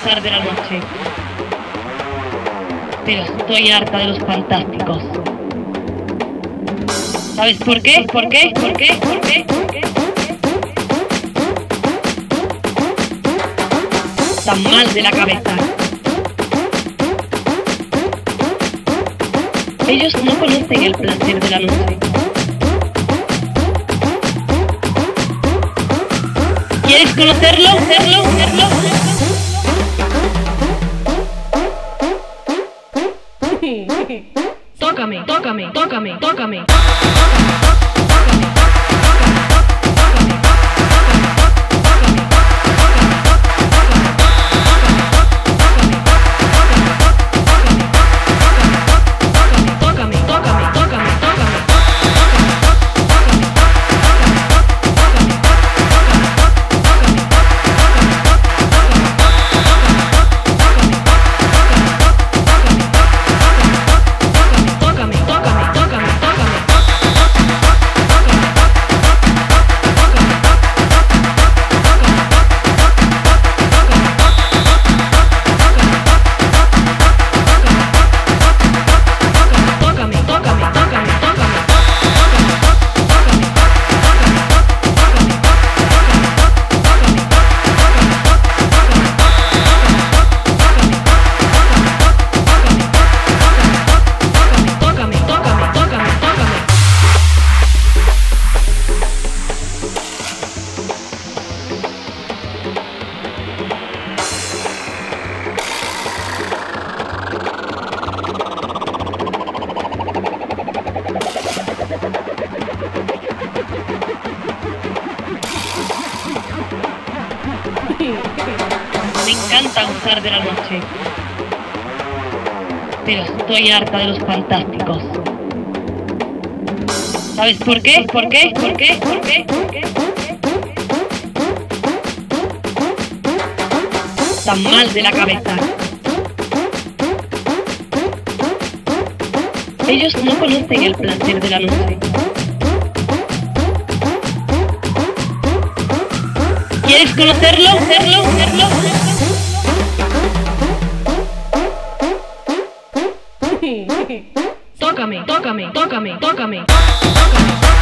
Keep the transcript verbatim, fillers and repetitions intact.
gozar de la noche, pero estoy harta de los fantásticos. ¿Sabes por qué? ¿Por qué? ¿Por qué? ¿Por qué? ¿Por qué? Tan mal de la cabeza. Ellos no conocen el placer de la noche. ¿Quieres conocerlo? ¿Hacerlo? ¿Hacerlo? Tócame, tócame, tócame, tócame. Me encanta gozar de la noche, pero estoy harta de los fantásticos. ¿Sabes por qué? ¿Por qué? ¿Por qué? ¿Por qué? ¿Por qué? Tan mal de la cabeza. Ellos no conocen el placer de la noche. ¿Quieres conocerlo? ¿Hacerlo? ¿Hacerlo? Tócame, tócame, tócame, tócame.